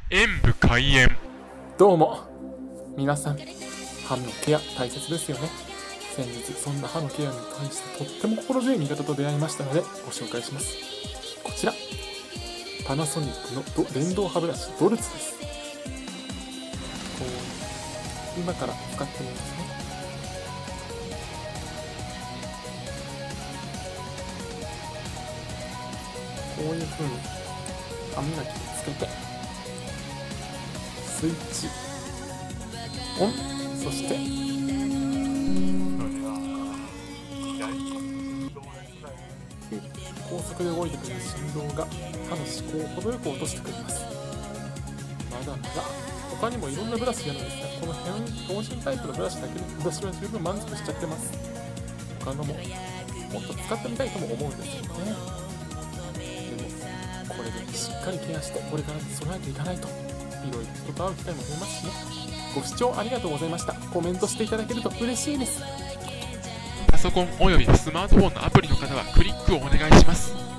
演武開演。 どうも皆さん、歯のケア大切ですよね。先日そんな歯のケアに対してとっても心強い味方と出会いましたのでご紹介します。こちらパナソニックの電動歯ブラシドルツです。こう今から使ってみますね。こういう風に歯磨きをつけてスイッチオン、そして高速で動いてくる振動が歯の歯垢を程よく落としてくれます。まだまだ他にもいろんなブラシがあるんですが、この標準タイプのブラシだけで私は十分満足しちゃってます。他のももっと使ってみたいとも思うんですけどね。でもこれでしっかりケアしてこれから備えていかないと、いろいろ人と会う機会も増えますしね。ご視聴ありがとうございました。コメントしていただけると嬉しいです。 パソコンおよびスマートフォンのアプリの方はクリックをお願いします。